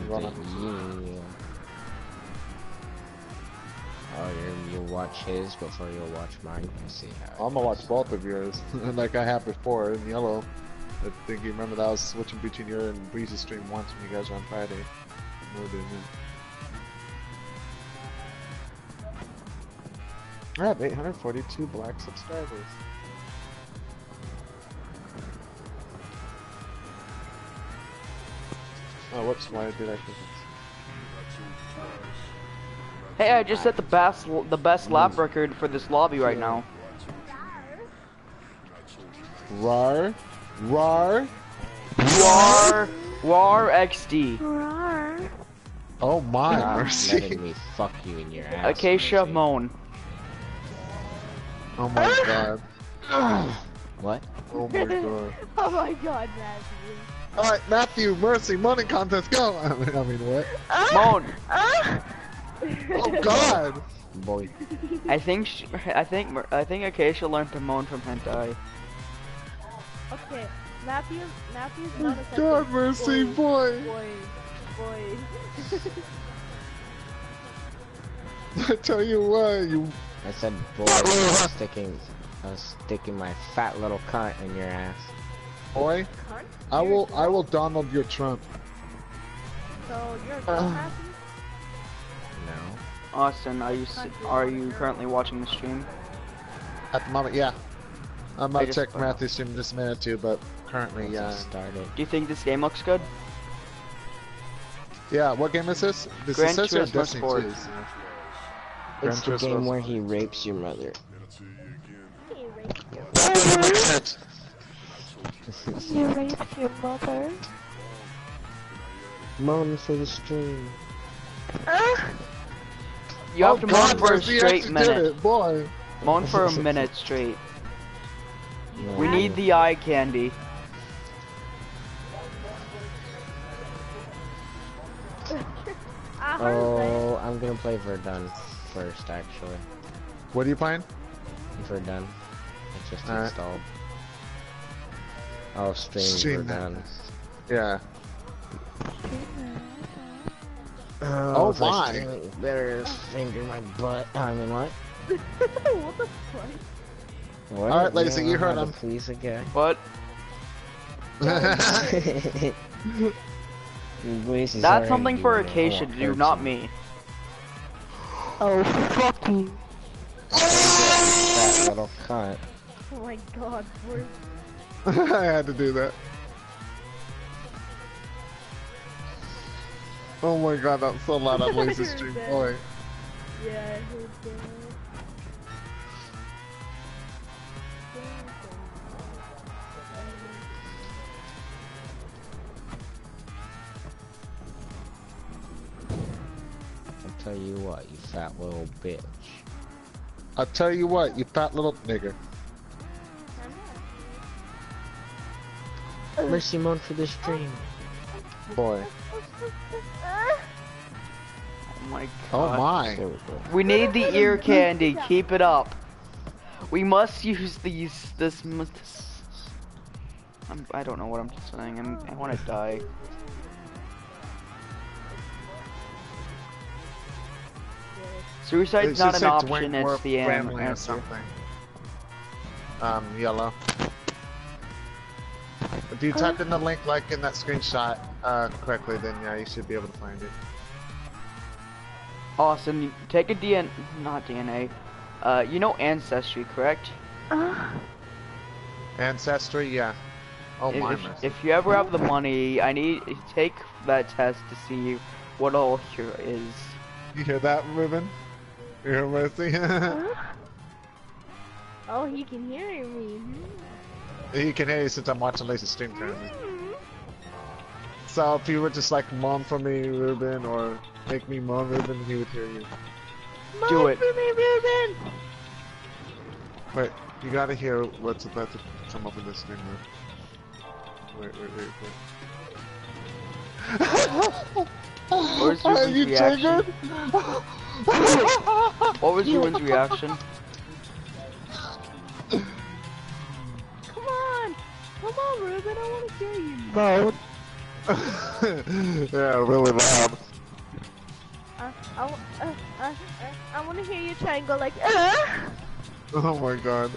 Run. Yeah. Oh, you'll watch his before you'll watch mine. See how. I'm gonna watch both of yours, like I have before in yellow. I think you remember that I was switching between your and Breeze's stream once when you guys were on Friday. I have 842 black subscribers. Oh, whoops, why did I think Hey, I just set the best lap record for this lobby right now. RAR? RAR? RAR XD. Rar. Oh my mercy. Letting me fuck you in your ass. Acacia Moan. Oh my god. What? Oh my god. Oh my god, Matthew. Alright, Matthew, Mercy, moaning contest, go! I mean, what? Moan. Oh god! Boy. I think Acacia learned to moan from hentai. Okay, Matthew's not a God, Mercy, boy! Boy. I tell you what, you... I said boy, I was sticking my fat little cunt in your ass. Boy, I will Donald your Trump. So, you're a girl, Matthew? No. Austin, are you currently watching the stream? At the moment, yeah. I'm about to check just- Matthew's stream in just a minute or two, but currently, yeah. Started. Do you think this game looks good? Yeah, what game is this? This Gran is Destiny Turismo 2. Sport. It's the Gran Turismo. game where he rapes your mother. You raped your mother? Moan for the stream. You have to moan for a Mercy straight actually minute. did it, boy. Moan for a minute straight. No. We need the eye candy. Oh, I'm gonna play Verdun first, actually. What are you playing? Verdun. It's just Alright. installed. Oh, stream Verdun. Yeah. Oh, Oh my. Better finger my butt. I mean, what? What the fuck? What? Alright, Lazy, don't you know heard how to him. Please a guy. What? Lazy's That's already something for doing it. Acacia Oh, to do, hurts not him. me. Oh, fuck you. That little cunt. Oh my god, we're... I had to do that. Oh my god, that's so loud on Lazy's stream, boy. Yeah, I heard that. I'll tell you what, you fat little bitch. I'll tell you what, you fat little nigger. Mercy moan for the stream. Boy. Oh my Oh god. my. There we go. We need the ear candy. Keep it up. We must use this. I don't know what I'm saying. I want to die. Suicide's It not should an say option. It's Dwayne the Bramley or answer. something. Yellow. If you typed in the link like in that screenshot correctly, then yeah, you should be able to find it. Austin, take a not DNA. You know Ancestry, correct? Ancestry, yeah. Oh my mercy. If you ever have the money, I need take that test to see what all here is. You hear that, Ruben? You hear Mercy? Oh, he can hear me. He can hear you since I'm watching Lazy's stream currently. So if you were just like moan for me, Ruben, or make me moan, Ruben, he would hear you. Do it. For me, Ruben. Wait, you gotta hear what's about to come up in this thing, Wait. What was Are Ruben's you reaction? triggered? What was Ruben's reaction? Come on, Ruben, I want to hear you. No. Yeah, really loud. I want to hear you try and go like, Oh my god.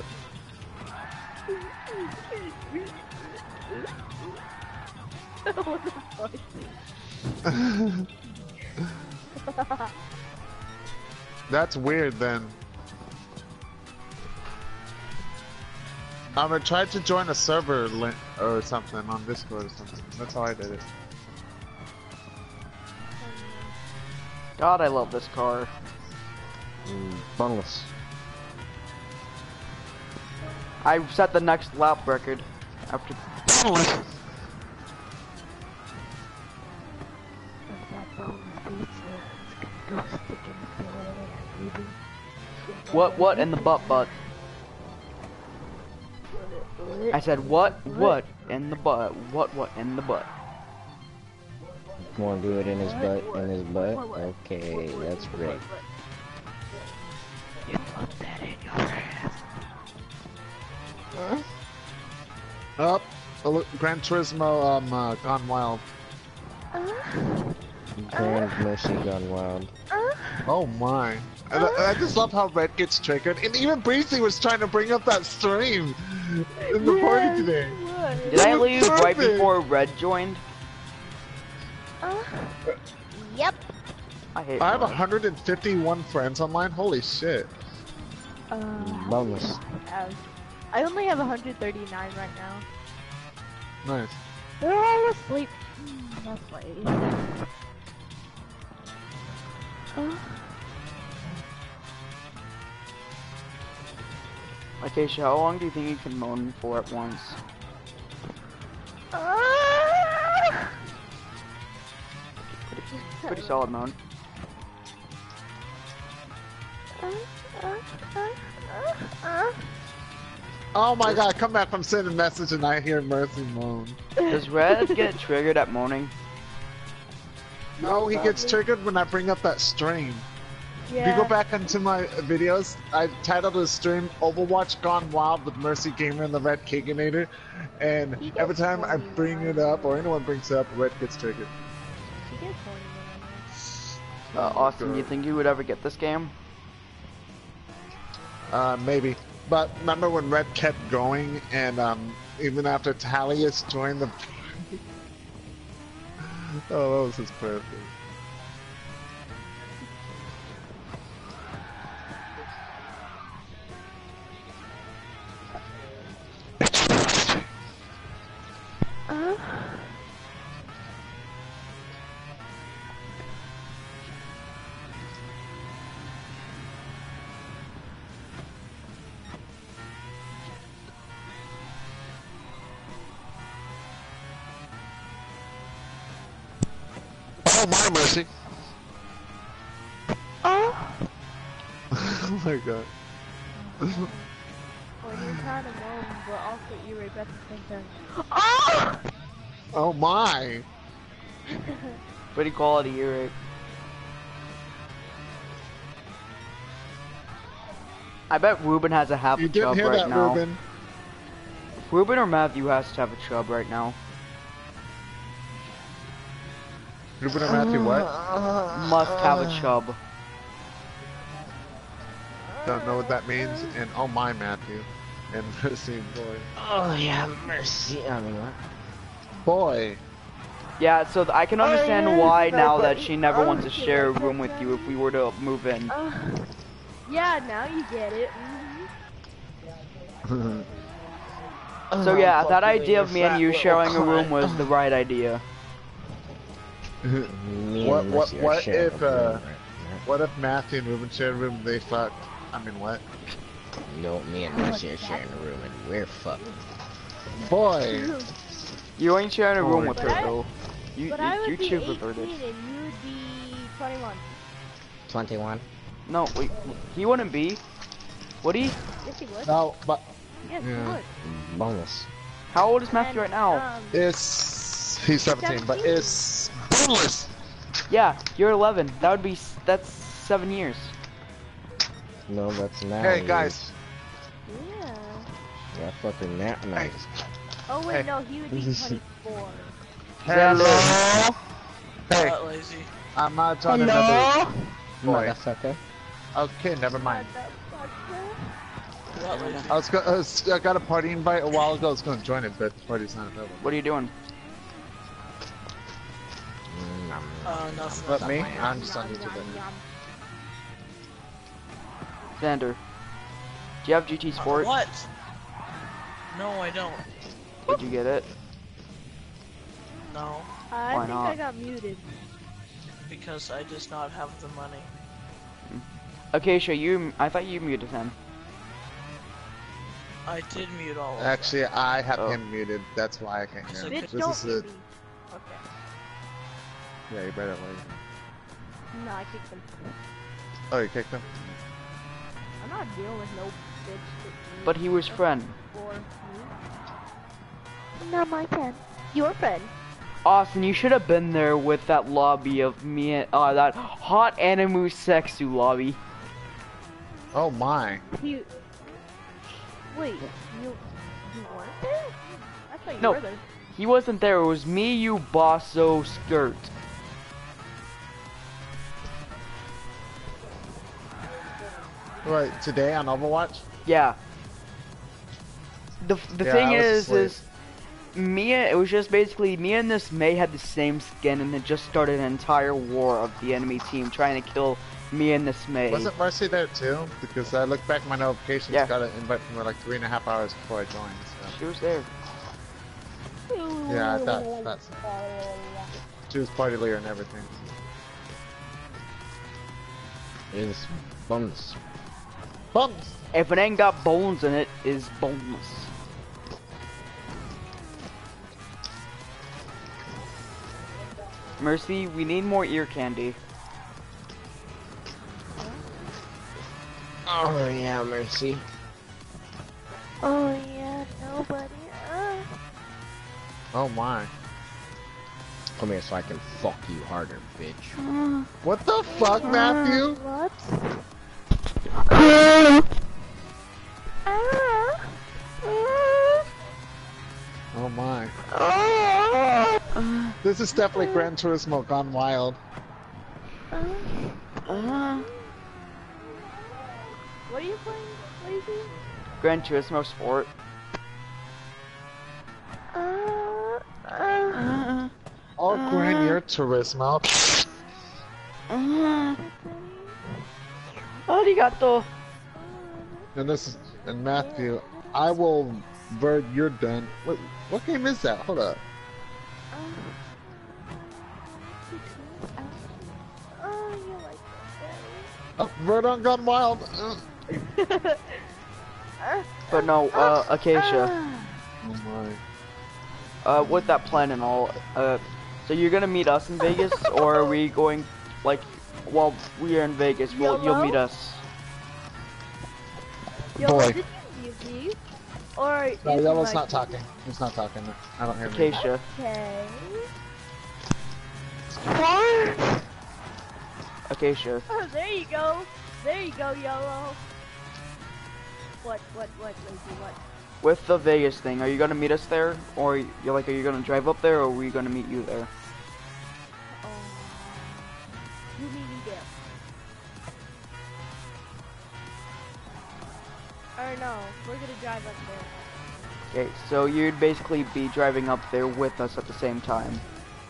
What the fuck? That's weird then. I tried to join a server link or something on Discord or something. That's how I did it. God, I love this car. Boneless. I set the next lap record after. What in the butt? I said what in the butt? What in the butt? Want to do it in his butt? In his butt? Okay, that's great. You put that in your ass. Oh, look, Gran Turismo Gone Wild. Grand Mercy gone wild. Oh my. I just love how Red gets triggered. And even Breezy was trying to bring up that stream in the party today. Did I leave right perfect. before Red joined? Yep. I hate. I have Red. 151 friends online. Holy shit. Boneless. I only have 139 right now. Nice. They're all asleep. That's why. Acacia, how long do you think you can moan for at once? Pretty solid moan. Oh my god, I come back from sending a message and I hear Mercy moan. Does Red get triggered at moaning? No, he gets triggered when I bring up that stream. If you go back into my videos, I titled the stream Overwatch Gone Wild with Mercy Gamer and the Red Keganator, and every time I bring it up or anyone brings it up, Red gets triggered. She gets horny when I'm Austin, do you think you would ever get this game? Maybe. But remember when Red kept going and even after Talius joined the oh, that was his perfect. Oh my Mercy! Oh my god. When you're trying to moan, but also irate at the same time. Oh my! Pretty quality ear rape. I bet Ruben has a half You a didn't chub hear right that, now. Ruben. Ruben or Matthew has to have a chub right now. Ruben and Matthew, what? Must have a chub. Don't know what that means. And oh my Matthew. And Mercy, boy. Oh yeah, Mercy. I mean what? Boy. Yeah, so I can understand why now that she never wants to share a room with you if we were to move in. Yeah, now you get it. So yeah, that idea of me and you sharing a room was the right idea. What if Matthew and Ruben shared a room, they fucked? I mean, what? No, me and Mercy are sharing a room and we're fucked. Boy! You ain't sharing a room with her But I- though. But I You would be choose 18 with her. and you would be 21. 21. No, wait, he wouldn't be. Would he? Yes, he would. No, but Yes, yeah. he would. Boneless. How old is Matthew right now? he's 17, but it's boneless! Yeah, you're 11. That would be, that's 7 years. No, that's not. Hey guys, Yeah. Yeah, fucking that nice. Oh wait, Hey. no, he would be 24. Xander. Hey, Not lazy. I'm not trying another No, boy. that's okay. Okay, never mind. Not lazy. I got a party invite a while ago. I was going to join it, but the party's not available. What are you doing? Nothing. But me? I'm just on YouTube. Xander. Do you have GT Sport? What? No, I don't. Did you get it? No, I Why think not? I got muted. because I just not have the money. Okay, so I thought you muted him. I did mute all of Actually, I have Oh. him muted. That's why I can't hear him. Bitch, This don't is mute it. me. Okay. Yeah, you better leave. No, I kicked him. Oh, you kicked him? I'm not dealing with no bitch. But he was friend. For me. Not my friend. Your friend. Austin, you should have been there with that lobby of me and that hot animu sexu lobby. Oh my. You. Wait, you weren't there? I thought you No. were there. He wasn't there. It was me, you, Bosso, Skirt. Right, today on Overwatch? Yeah. The Yeah, thing I was is asleep. Mia. It was just basically me and this May had the same skin, and it just started an entire war of the enemy team trying to kill me and this May. Wasn't Mercy there too? Because I looked back at my notifications, Yeah. got an invite from her like 3.5 hours before I joined, so. She was there. Yeah, I thought that's. She was party leader and everything. It's bonus. Bums! If it ain't got bones in it, is boneless. Mercy, we need more ear candy. Oh yeah, Mercy. Oh yeah, nobody. Oh my. Come here so I can fuck you harder, bitch. What the fuck, Matthew? What? Oh my. This is definitely Gran Turismo gone wild. What are you playing, Lazy? Gran Turismo Sport. Oh, Gran, you're Turismo. Arigato. And this is, and Matthew, I will, Bird, you're done. What game is that? Hold up. You like Oh, Verdon gone wild. But no, Acacia. Oh my. With that plan and all, so you're gonna meet us in Vegas, or are we going, like, while we are in Vegas, you'll meet us? Boy. Did you mute me? Or No, is Yellow's it not like- talking. He's not talking. I don't hear him. Acacia. Okay. Acacia. Oh, there you go. There you go, Yellow. What, Lazy, what? With the Vegas thing, are you gonna meet us there, or you're like, are you gonna drive up there, or are we gonna meet you there? You mean me there? Or no, we're gonna drive up there. Okay, so you'd basically be driving up there with us at the same time.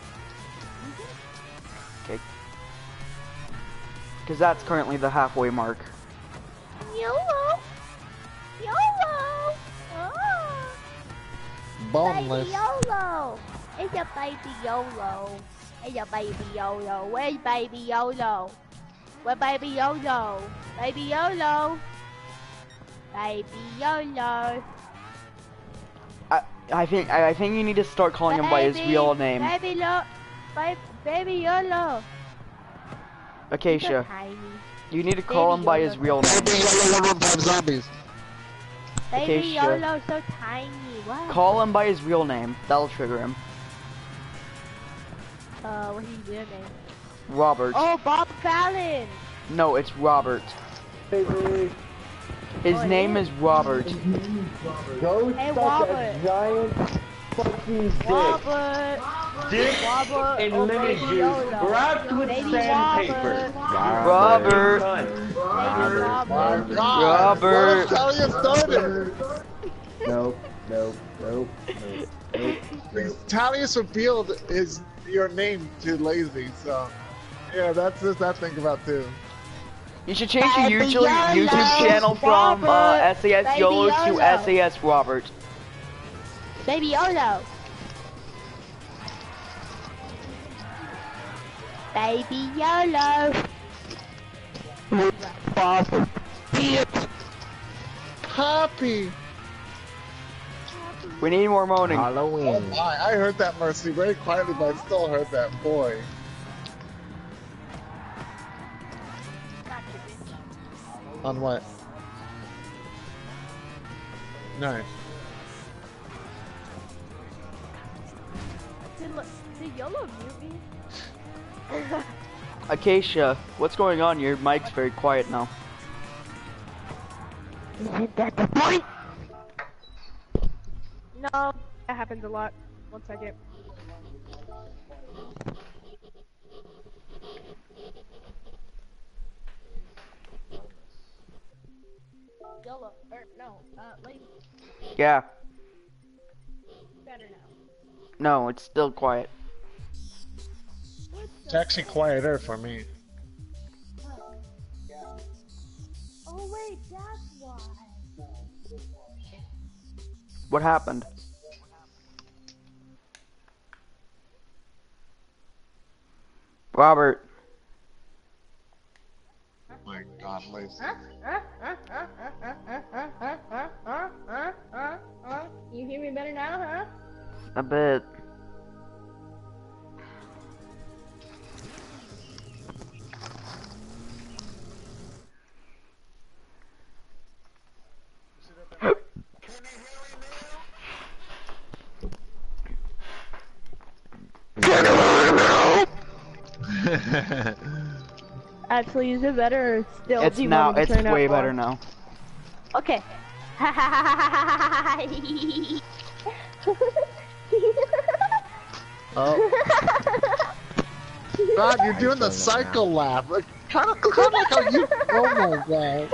Okay. Because that's currently the halfway mark. YOLO! YOLO! Oh, Boneless. baby YOLO! It's a baby YOLO. It's a baby YOLO. Where's baby YOLO? Where baby YOLO? Baby YOLO! Baby YOLO! I think you need to start calling him by his real name. Baby YOLO! Acacia. Tiny. You need to call him by his real name. Zombies. Baby Acacia. YOLO so tiny. What? Call him by his real name. That'll trigger him. What's his real name? Robert. Oh, Bob Fallon! No, it's Robert. His Oh, it name is? is Robert. Go Hey, suck Robert. a giant fucking dick. Robert! Dick and lemon juice wrapped with sandpaper. Robert. My God! Robert. What how you started? Nope. Talius revealed your name to Lazy, so yeah, that's just that thing about too. You should change your YouTube channel from SAS YOLO to SAS Robert. Baby YOLO. Baby YOLO. Poppy! We need more moaning. Oh Halloween. my, I heard that, Mercy, very quietly, but I still heard that, boy. On what? Nice. Did YOLO mute me? Acacia, what's going on? Your mic's very quiet now. Isn't that the point? No, that happens a lot. 1 second. YOLO, no, like, Yeah. better now. No, it's still quiet. It's actually quieter for me. Oh wait, that's why. What happened? Robert. Oh my God, Lazy. You hear me better now, huh? A bit. Actually, is it better or still? It's do you now. want me to It's turn up way more? better now. Okay. Oh. God, you're doing the psycho laugh. Like, kind of like how you. Oh my God.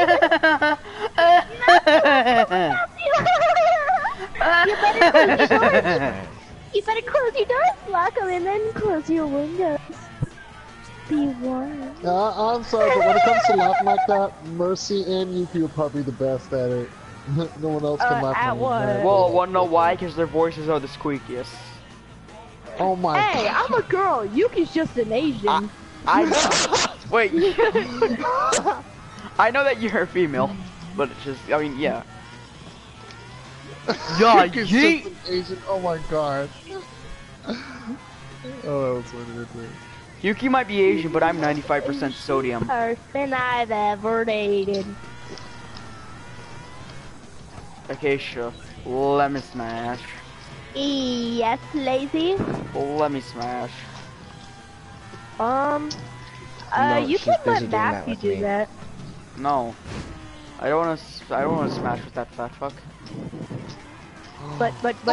You better close your doors, lock them, and then close your windows. Be warm. I'm sorry, but when it comes to laughing like that, Mercy and Yuki are probably the best at it. No one else can laugh at like what? that. Well, wanna know why? Because their voices are the squeakiest. Oh my Hey, God. I'm a girl. Yuki's just an Asian. Wait. I know that you're a female, but it's just. I mean, yeah. Yeah, Yuki's yeet. just an Asian. Oh my God. Oh, that was funny to do. Yuki might be Asian, but I'm 95% sodium. Person I've ever dated. Acacia, let me smash. Yes, Lazy. Let me smash. No, You she's can busy let doing that Matthew with do me. that. No. I don't wanna. I don't wanna smash with that fat fuck. But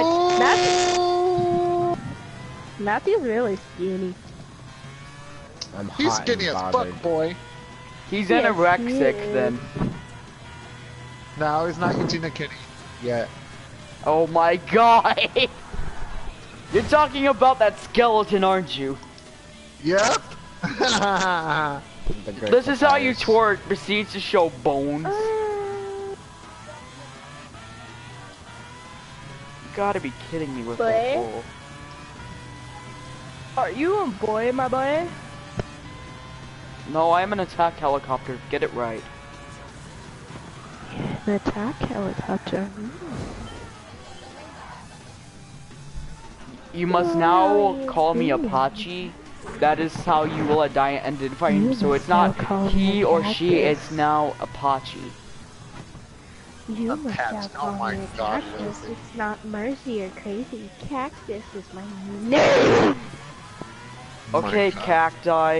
Matthew's really skinny. I'm He's hot skinny and as bothered. fuck, boy. He's Yes, anorexic he is. then. No, he's not eating a kitty yet. Oh my god! You're talking about that skeleton, aren't you? Yep. The great This is how you papayas. twerk, proceeds to show bones. You gotta be kidding me with that Boy? bull. Are you a boy, my boy? No, I am an attack helicopter. Get it right. An attack helicopter. You must now call me Apache. That is how you will identify him. So it's not he or she, it's now Apache. You A must pet. have Oh called my me a God, cactus. Lucy. It's not Mercy or Crazy. Cactus is my name. Okay, God. cacti.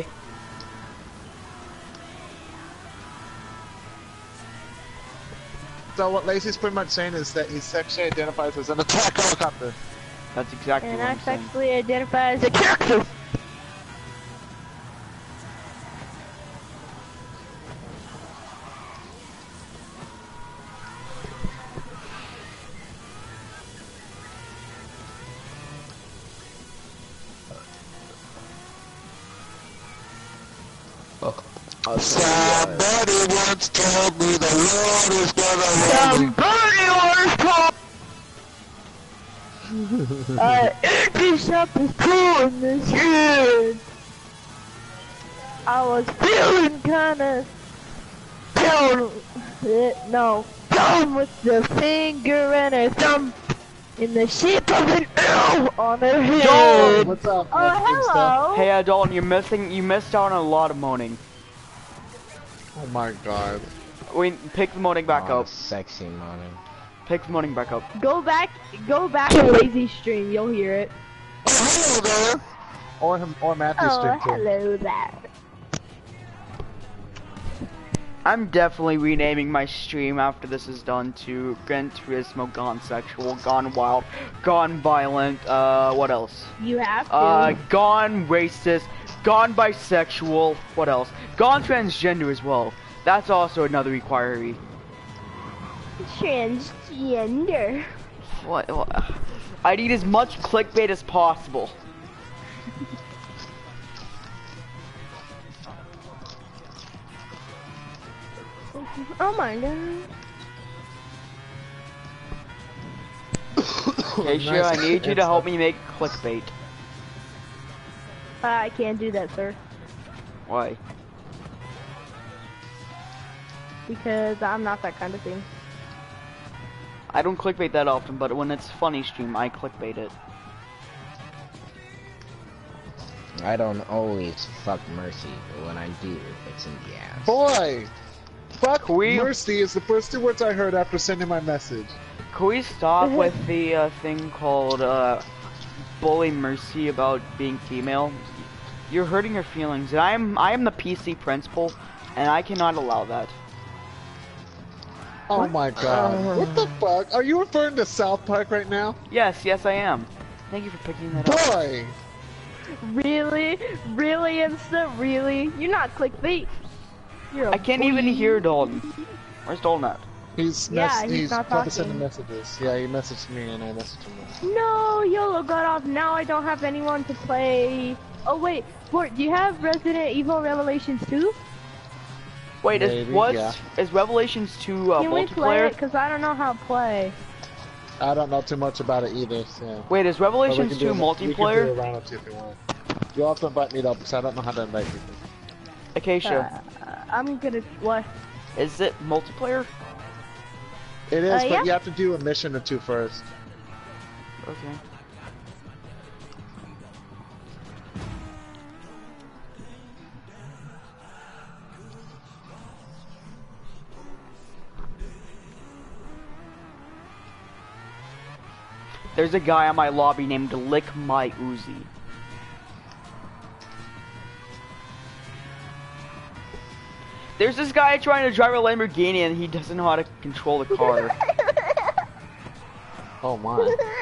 So what Lacey's pretty much saying is that he sexually identifies as an attack helicopter. That's exactly And what I I'm saying. sexually identify as a cactus. Somebody once told me the Lord is gonna love me. Somebody was told empty something cool in this head. I was feeling kinda down, down with the finger and her thumb in the shape of an L on her head. What's up? Oh, hello. Hey, Dalton, you missed out on a lot of moaning. Oh my god. Pick the moaning back up. Sexy moaning. Pick the moaning back up. Go back to Lazy Stream, you'll hear it. Oh, hello there. Or Matthew's stream too. Hello there. I'm definitely renaming my stream after this is done to Gran Turismo Gone Sexual, Gone Wild, Gone Violent, what else? You have to. Gone Racist, Gone Bisexual, what else? Gone Transgender as well. That's also another inquiry. Transgender. What? I need as much clickbait as possible. Oh my god. Okay, sure, I need you to help me make clickbait. I can't do that, sir. Why? Because I'm not that kind of thing. I don't clickbait that often, but when it's funny stream, I clickbait it. I don't always fuck Mercy, but when I do, it's in the ass. Boy! Fuck We- Mercy is the first 2 words I heard after sending my message. Can we stop with the thing called bully Mercy about being female? You're hurting her feelings, and I am the PC principal, and I cannot allow that. Oh my god. What the fuck? Are you referring to South Park right now? Yes, I am. Thank you for picking that up. Boy! Really? Really, Insta? Really? You're not clickbait. You're a I can't even hear Dalton. Where's Dalton at? He's Yeah, he's he's not probably talking. sending messages. Yeah, he messaged me and I messaged him. No, YOLO got off. Now I don't have anyone to play. Oh wait, Bort, do you have Resident Evil Revelations 2? Wait, Maybe, yeah. is Revelations 2 Can we play multiplayer? it? Cause I don't know how to play. I don't know too much about it either, so... Wait, is But we Revelations can 2 do We can do multiplayer? a round up too if you want. You'll have to invite me up because I don't know how to invite people. Okay, sure. I'm gonna what? Is it multiplayer? It is, but yeah. you have to do a mission or 2 first. Okay. There's a guy on my lobby named Lick My Uzi. There's this guy trying to drive a Lamborghini and he doesn't know how to control the car. Oh my.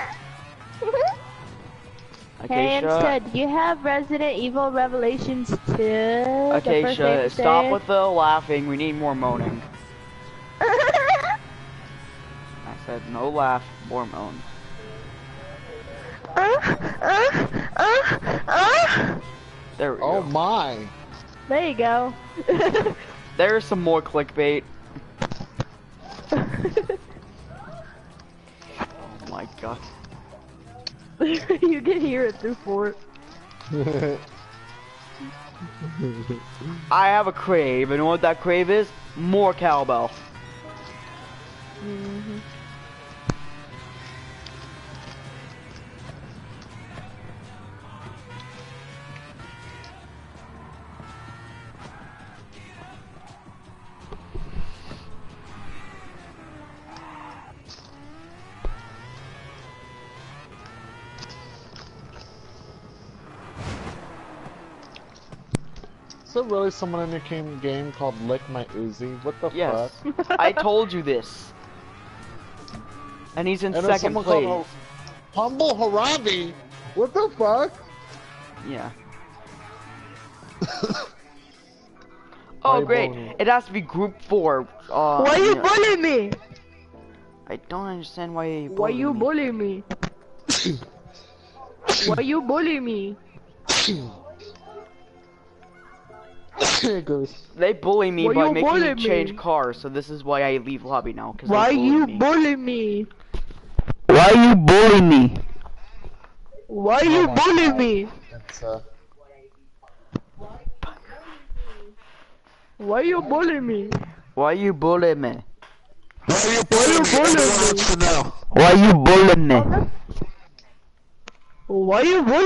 Hey, Okay, Sha. Insta, do you have Resident Evil Revelations 2? Okay, Sha, stop with the laughing. We need more moaning. I said no laugh, more moan. There we Oh go. my. There you go. There's some more clickbait. Oh my god. You can hear it through Fort. I have a crave, and you know what that crave is? More cowbell. Mm-hmm. Is there really someone in your game called Lick My Uzi? What the Yes. fuck? I told you this. And he's in And there's second someone place. called Humble Harabi? What the fuck? Yeah. Oh great! It has to be group 4. Why you bullying me? I don't understand why you Why you bullying me? Why you bullying me? There it goes. They bully me Why by you making me bullying change me? cars, so this is why I leave lobby now. Cause Why they bully you me. bullying me? Why you bully me? Why you my bullying God. me? It's, Why you bullying me? Why you bully me? Why you bullying me? Why you bully me? Why you bullying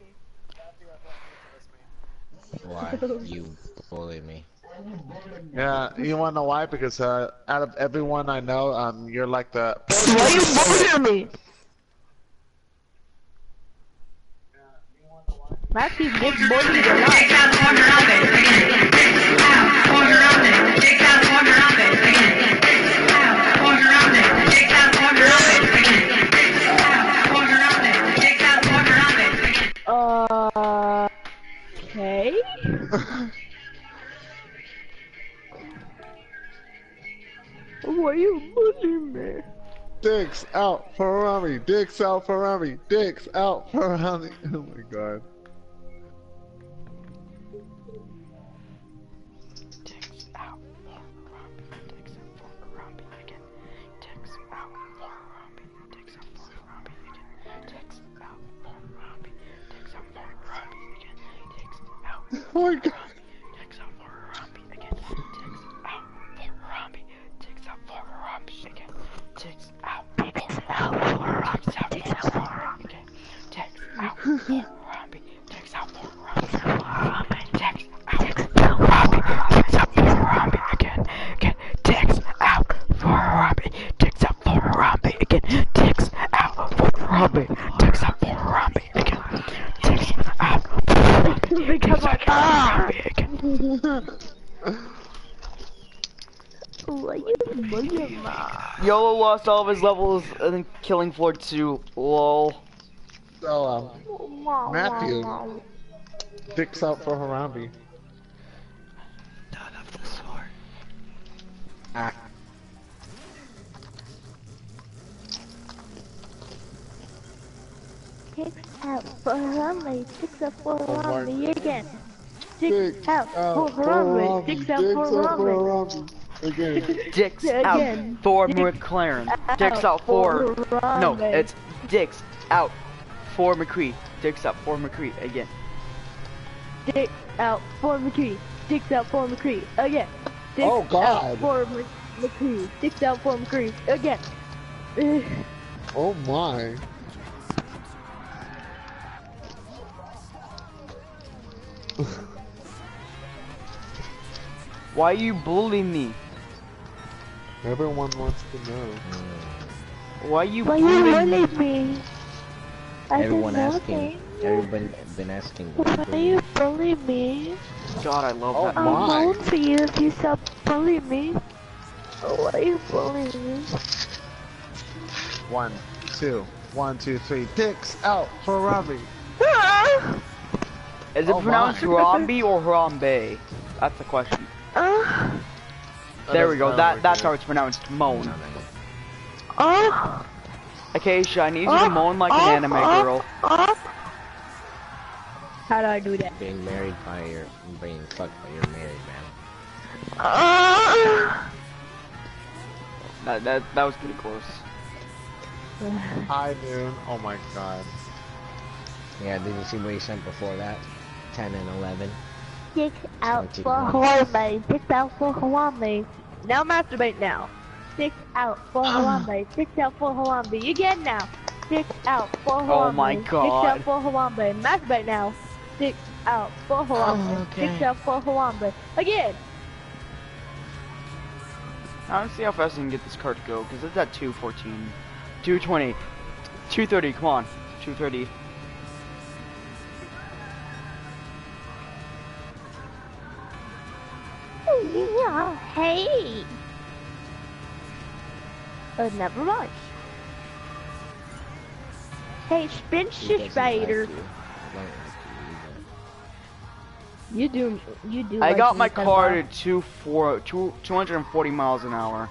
Why you bully me? yeah, you wanna know why? Because out of everyone I know, you're like the. Why you bullying me? Matthew's getting bullied a lot. Okay. Why you bullying me? Dicks out Ferrari, dicks out Ferrari, dicks out Ferrari. Oh my god. Dicks out for Robbie. Dicks out for Robbie again. Dicks out for Robbie. Dicks out for Robbie again. Dicks out for Robbie. Dicks out for Robbie again. Dicks out. Oh my god. Dicks out for Robbie again. Dicks out for Robbie. Dicks out for Robbie again. Dicks out for Robbie. Dicks out for Robbie again. Dicks out for Robbie. Dicks out for Robbie. Dicks out for Robbie. Dicks out for Robbie again. Again. Dicks out for Robbie. Dicks out for Robbie again. Dicks out for Robbie. Dicks out for Robbie again. Dicks out for Robbie. Dicks out for Robbie again. Why you bullying me? YOLO lost all of his levels in killing floor 2. Lol. So, Matthew, dicks out for Harambe. None of the sort. Ah. Dicks out for Harambe. Dicks out for Oh, Mark. Harambe again. Dicks Dicks out for Harambe. Dicks out for Harambe. Again. Dicks Again. out for McLaren. Dicks out for... No, it's dicks out for McCree. Dicks out for McCree again. Dicks out for McCree. Dicks out for McCree again. Dicks Oh, God. out for McCree. Dicks out for McCree again. Oh my. Why you bullying me? Everyone wants to know. Why you Why you bullying me? bullying me? I Everyone did asking. nothing. Everyone been asking. Why you bullying me? God, I love Oh, that. my. I'll vote for you if you stop bullying me. Why are you bullying me? 1, 2, 1, 2, 3. Dicks out for Harambe. Is it Oh, pronounced my. Harambe or Harambe? That's the question. There we go. That's how it's pronounced. Moan. Acacia, I need you to moan like an anime girl. How do I do that? Being married by your, being fucked by your married man. That was pretty close. High noon. Oh my god. Yeah, did you see what he sent before that? 10 and 11. Dicks out for 21. Harambe. Dicks out for Harambe. Now masturbate now. Dicks out for Harambe. Dicks out for Harambe. Again now. Dicks out for Harambe. Oh my God. Dicks out for Harambe. Masturbate now. Dicks out for Harambe. okay. Dicks out for Harambe. Again. I want to see how fast I can get this car to go, because it's at 2:14. 2:20. 2:30, come on. 2:30. Yeah, hey. Never mind. Hey, Spinch He doesn't like Spider. you. I don't like You do. I like got me, my car Kevin. to 240 miles an hour.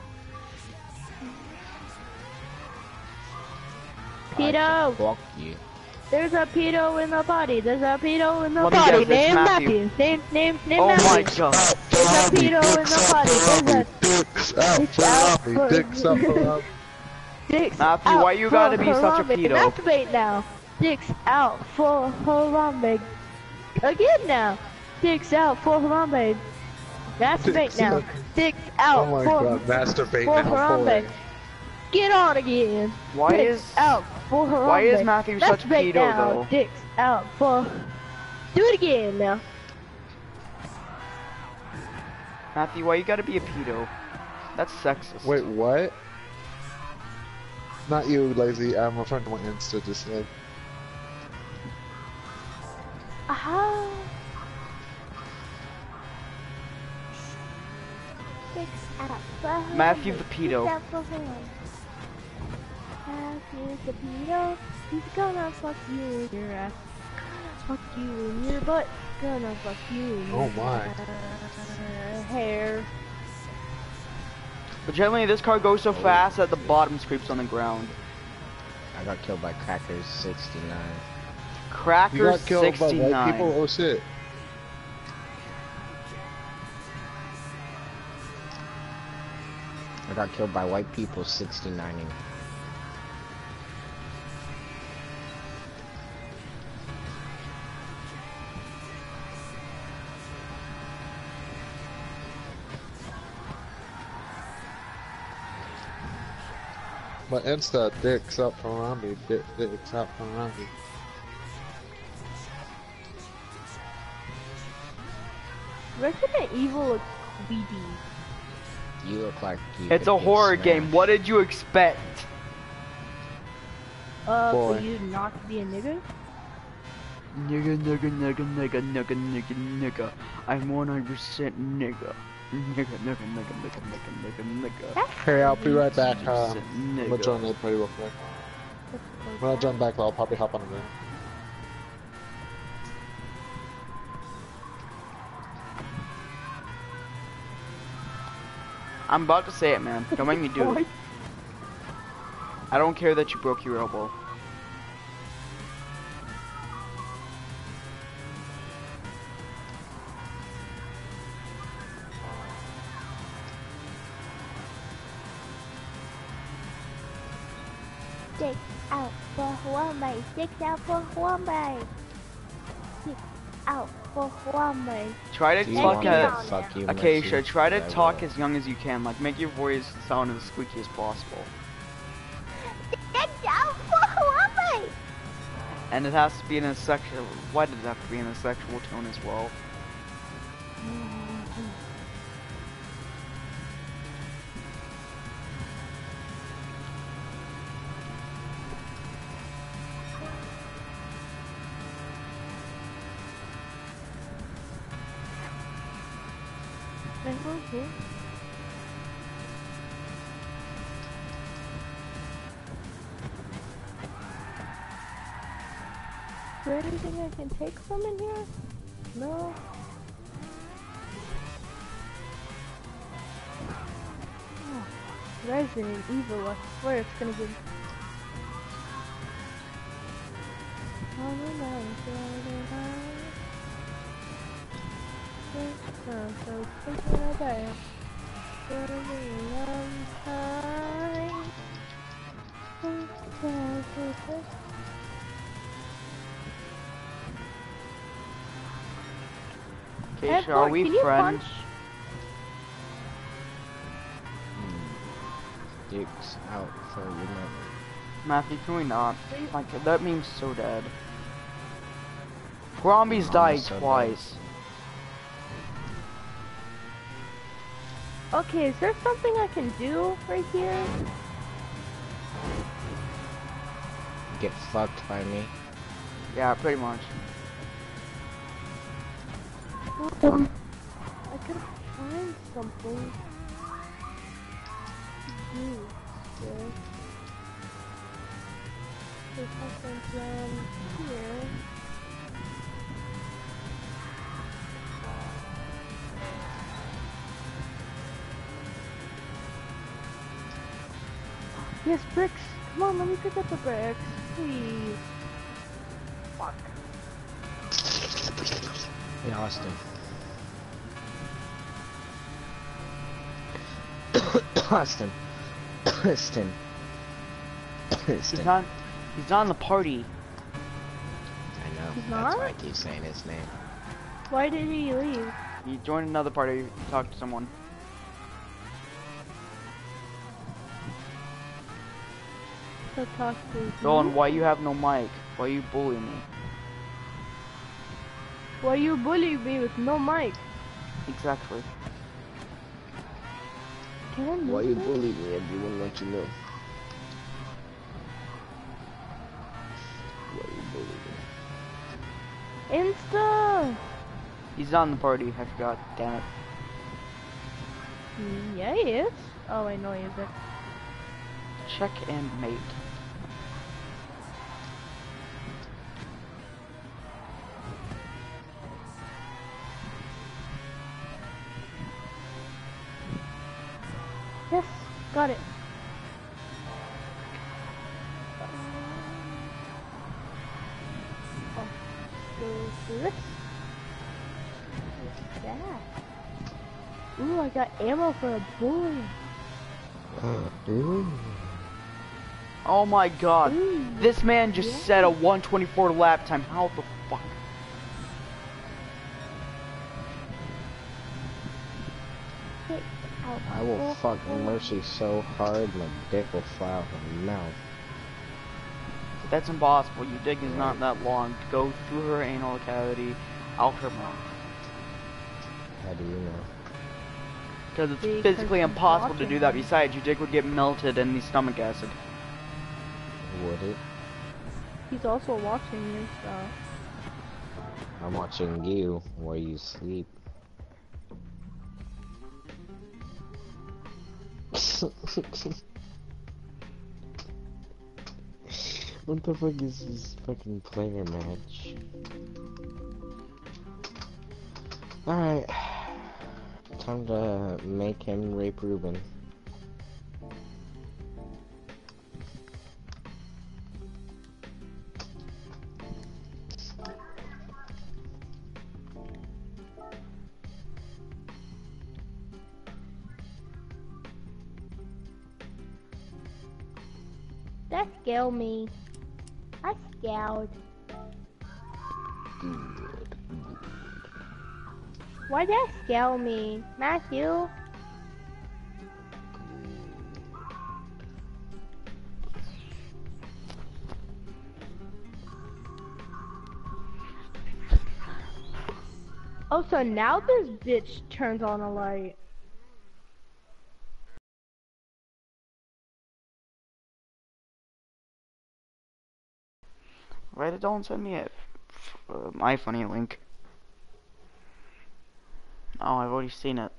you either. Pedo. Fuck you. There's a pedo in the party. There's a pedo in the Let me party. guess, it's Name Matthew. Name Oh my Matthew. god. There's a pedo in the party. Dicks out for Harambe. Dicks out for Harambe. Dicks Matthew, out why you for gotta be such a Harambe. pedo? Masturbate now. Dicks out for Harambe. Again now. Dicks out for Harambe. Masturbate Dicks now. out. Dicks out Oh my for god, masturbate for now, Harambe. boy. Get on again. Why Dicks is out for Harambe. why is Matthew such a Masturbate pedo now. though? Dicks out for. Do it again now. Matthew, why you gotta be a pedo? That's sexist. Wait, what? Not you, Lazy. I'm referring to my Insta just said. Aha. Dicks out for Matthew Harambe. the pedo. Dicks out for Harambe. Matthew the pedo. He's gonna fuck you in your ass. Fuck you in your butt. Gonna fuck you in your Oh my. hair. But generally, this car goes so fast that the bottom scrapes on the ground. I got killed by Crackers 69. You Cracker got killed by 69. white people? Oh shit. I got killed by white people 69ing. My Insta, dicks up for Harambe. Dicks up for Harambe. Resident Evil BD. You look like you It's could a be horror smashed. game. What did you expect? For Boy. you not to be a nigga? Nigga, nigga, nigga, nigga, nigga, nigga, nigga. I'm 100% nigga. Nigga, nigga, nigga, nigga, nigga, nigga, nigga. Hey, I'll be right back. 100% I'm gonna nigga. join the party real quick. When I join back, I'll probably hop on again. I'm about to say it, man. Don't make me do it. I don't care that you broke your elbow. Dicks out for Harambe. Dicks out for Harambe. Dicks out for Harambe. Try to Do you talk want me at... to fuck you, Acacia, Mercy? try to 'Cause I talk will. as young as you can. Like, make your voice sound as squeaky as possible. Dicks out for Harambe. And it has to be in a sexual... Why did it have to be in a sexual tone as well? Is there anything I can take from in here? No. Oh, Resident Evil, I swear it's gonna get... Acacia, are we can you friends? punch? Dicks out for you know. Matthew, can we not? Like, that meme's so dead. Harambe's died so dead. twice. Okay, is there something I can do right here? Get fucked by me. Yeah, pretty much. I could find something to do. something from here. Yes, bricks. Come on, let me pick up the bricks, please. Fuck. Hey, Austin. Austin. Austin. He's not in the party. I know. He's That's not? why I keep saying his name. Why did he leave? He joined another party to talk to someone. To talk to Dolan, who? why you have no mic? Why you bully me? Why you bully me with no mic? Exactly. Can I move Why you this? bully me? Everyone wants to know. Why you bully me? Insta! He's not in the party. I forgot. Damn it. Yeah, he is. Oh, I know he isn't. Check and mate. Yes, got it. Oh, do this. What's that? Ooh, I got ammo for a bullet. Ooh. Oh my god. Ooh, This man just set a 124 lap time. How the fuck? get out. I will fuck Mercy so hard my dick will fly out her mouth. That's impossible. Your dick is not that long to go through her anal cavity, out her mouth. How do you know? Because it's Because physically he's impossible to watching do that. her. Besides, your dick would get melted in the stomach acid. Would it? He's also watching you, so. I'm watching you while you sleep. What the fuck is this fucking player match? Alright. Time to make him rape Ruben. That scared me. I scared. Why that scare me? Matthew? Oh, so now this bitch turns on a light. Why did Dolan send me a my funny link? Oh, I've already seen it.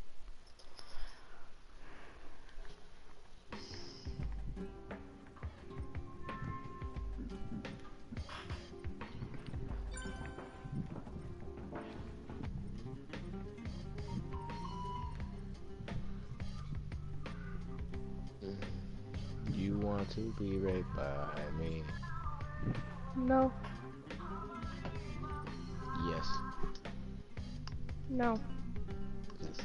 You want to be raped by me? No, Yes. no. Yes.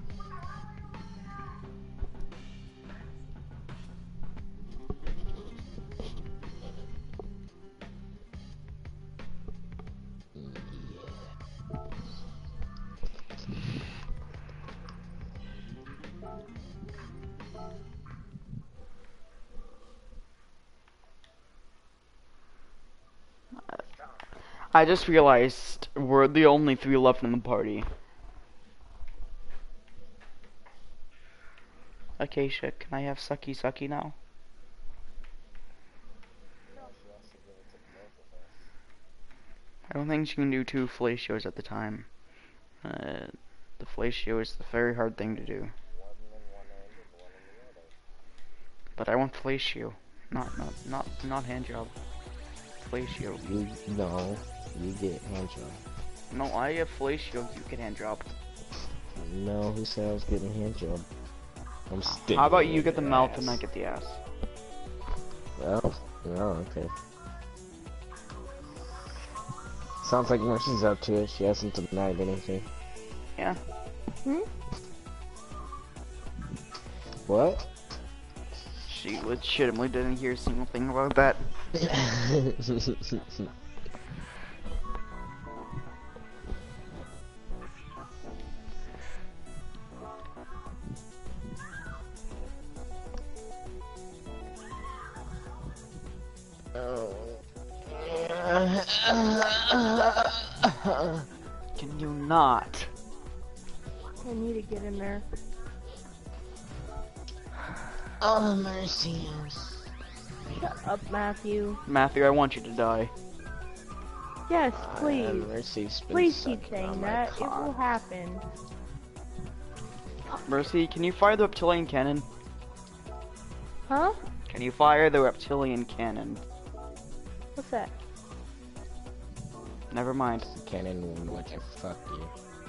I just realized we're the only three left in the party. Acacia, can I have sucky sucky now? I don't think she can do two fellatios at the time. The fellatio is the very hard thing to do. But I want fellatio, not hand job. fellatio. No, you get hand job. No, I have fellatio, you can hand job. No, who said I was getting hand job? I'm sticking. How about you get the your mouth ass. and I get the ass? Well, no, okay. Sounds like Mercy's up to it. She hasn't denied anything. Yeah. Hmm? What? She legitimately didn't hear a single thing about that. Can you not? I need to get in there. Oh, Mercy. Shut up, Matthew. Matthew, I want you to die. Yes, please. Mercy's been Please keep sucking saying on my that. It cock. will happen. Mercy, can you fire the reptilian cannon? Huh? Can you fire the reptilian cannon? What's that? Never mind. Cannon in which I fuck you.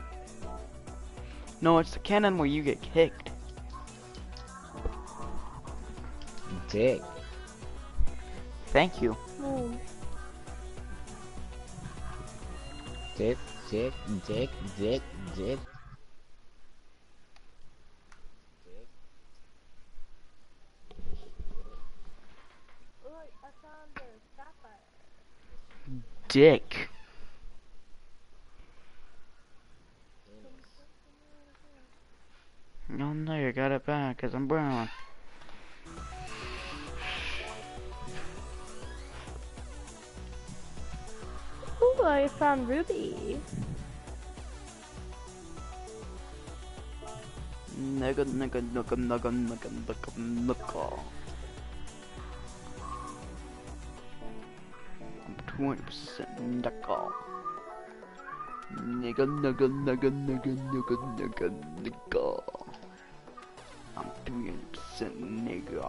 No, it's the cannon where you get kicked. Dick. Thank you. Oh. Dick, dick, dick, dick, dick. Dick. Oh no, you got it back, 'cause I'm brown. Ooh, I found Ruby. Nigga, nigga, nigga, nigga, nigga, nigga, nigga. I'm 20% nigga. Nigga, nigga, nigga, nigga, nigga, nigga, nigga. I'm 300% nigga.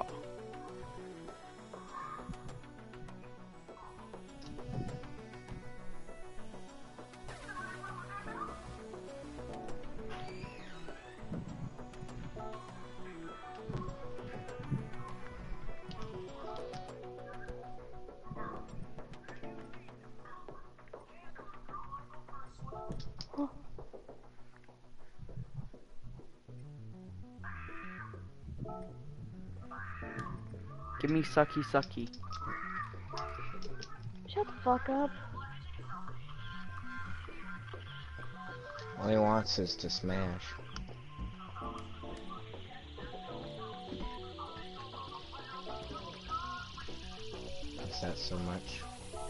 Give me sucky sucky. Shut the fuck up. All he wants is to smash. Is that so much?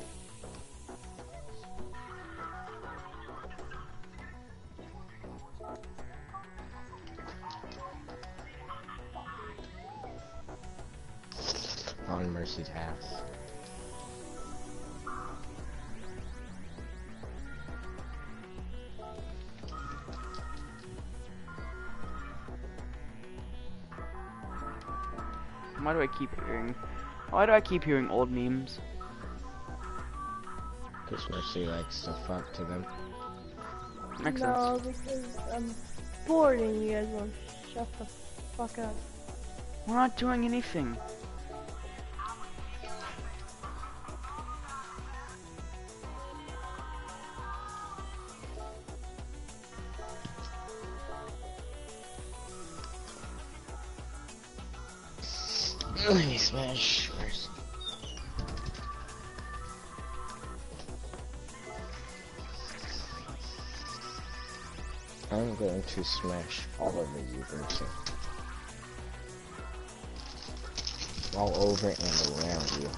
On Mercy's ass. Why do I keep hearing old memes? Because Mercy likes to fuck to them. Makes No, sense. because I'm bored and you guys won't shut the fuck up. We're not doing anything. Let me smash Mercy. I'm going to smash all over you, Mercy. All over and around you.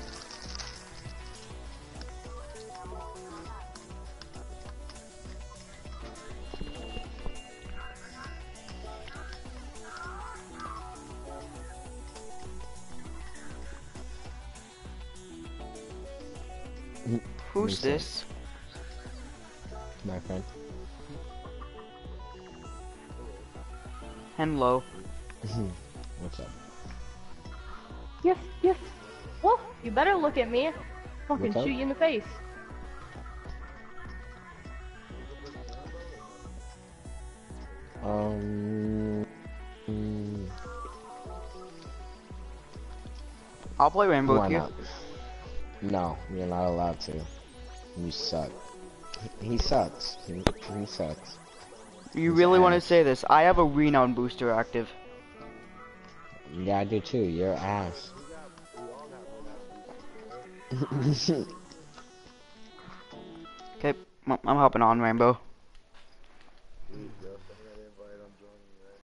Who's this? My friend. Hello. What's up? Yes, yes. Well, you better look at me. Fucking What's up? shoot you in the face. Mm, I'll play Rainbow why with you. not? No, you're not allowed to. You suck. He sucks. He sucks. You He's really want to ass. say this? I have a renown booster active. Yeah, I do too. You're ass. Okay, I'm hopping on Rainbow.